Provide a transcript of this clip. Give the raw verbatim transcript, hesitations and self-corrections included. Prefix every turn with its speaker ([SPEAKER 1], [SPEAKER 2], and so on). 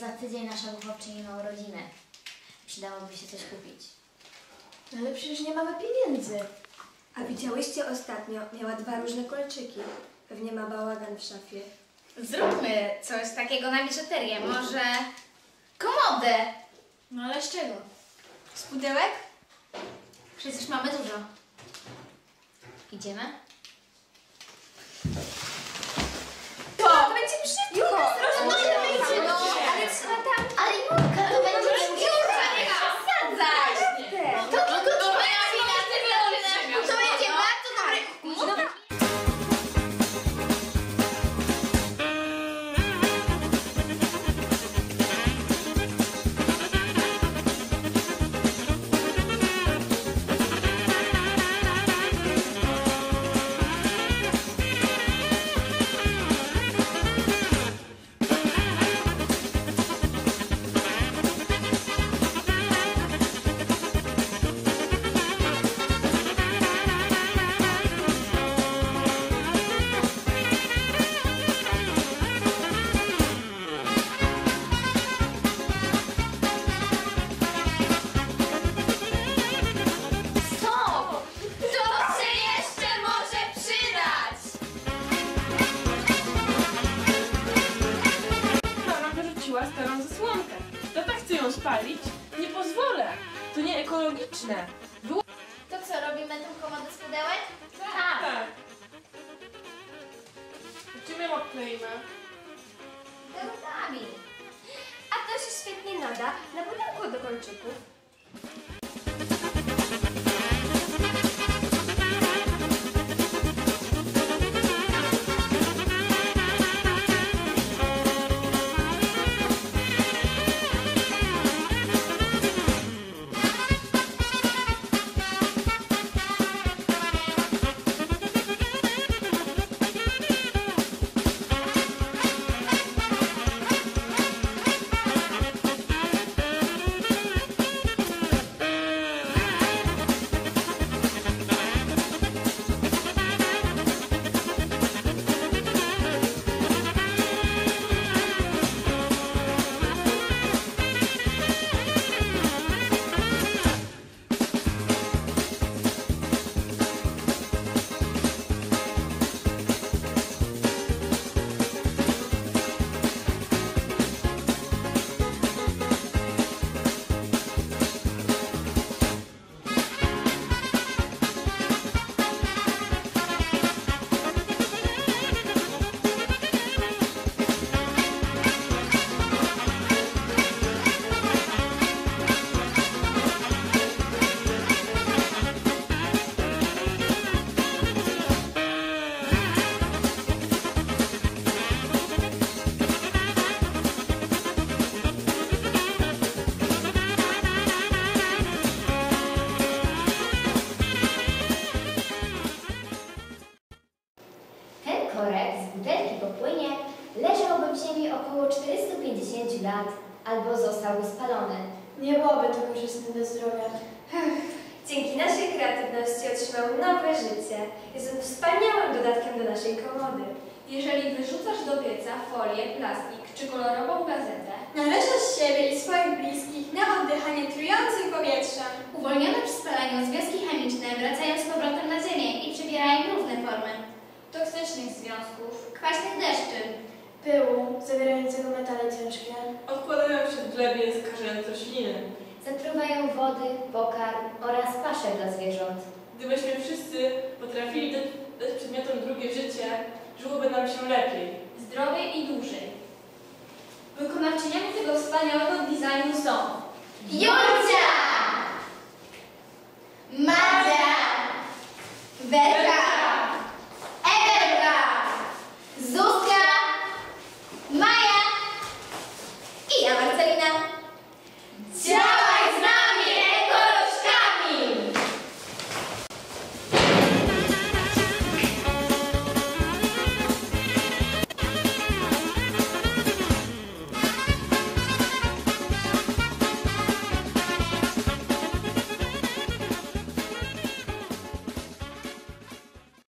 [SPEAKER 1] za tydzień nasza wychowczyni ma urodziny. Przydałoby się coś kupić.
[SPEAKER 2] No ale przecież nie mamy pieniędzy.
[SPEAKER 3] A widziałyście ostatnio? Miała dwa różne kolczyki. Pewnie ma bałagan w szafie.
[SPEAKER 4] Zróbmy coś takiego na biżuterię. Może komodę.
[SPEAKER 2] No ale z czego?
[SPEAKER 4] Z pudełek? Przecież mamy dużo.
[SPEAKER 1] Idziemy?
[SPEAKER 4] To, to będzie brzydko.
[SPEAKER 1] No,
[SPEAKER 4] No, ale trzeba tam...
[SPEAKER 1] ale Julka, to będzie
[SPEAKER 4] Julka, nie przesadzaj! To tylko twoja wina, ty wyłączysz. To będzie bardzo dobre.
[SPEAKER 5] starą zasłonkę. Tata chce ją spalić? Nie pozwolę. To nie ekologiczne. Było...
[SPEAKER 4] To co, robimy tą komodę z pudełek?
[SPEAKER 5] Tak. tak. Czym ją odkleimy?
[SPEAKER 4] Dełkami.
[SPEAKER 3] A to się świetnie nada na pudełko do kolczyków.
[SPEAKER 1] Z butelki popłynie, leżałby w ziemi około czterystu pięćdziesięciu lat albo zostałby spalony.
[SPEAKER 2] Nie byłoby to korzystne do zdrowia.
[SPEAKER 3] Dzięki naszej kreatywności otrzymał nowe życie. Jest on wspaniałym dodatkiem do naszej komody.
[SPEAKER 6] Jeżeli wyrzucasz do pieca folię, plastik czy kolorową gazetę,
[SPEAKER 2] należasz siebie i swoich bliskich na oddychanie trującym powietrzem.
[SPEAKER 4] Uwolnione przy spalaniu związki chemiczne wracają z powrotem na ziemię i przybierają różne formy.
[SPEAKER 6] toksycznych związków,
[SPEAKER 4] Kwaśnych deszczy,
[SPEAKER 2] Pyłu zawierającego metale ciężkie.
[SPEAKER 5] Odkładają się w glebie skażając rośliny.
[SPEAKER 1] Zatruwają wody, pokarm oraz pasze dla zwierząt.
[SPEAKER 5] Gdybyśmy wszyscy potrafili dać, dać przedmiotom drugie życie, żyłoby nam się lepiej.
[SPEAKER 6] zdrowiej i dłużej. Wykonawczyniami tego wspaniałego designu są
[SPEAKER 4] Julcia! Madzia! Werka!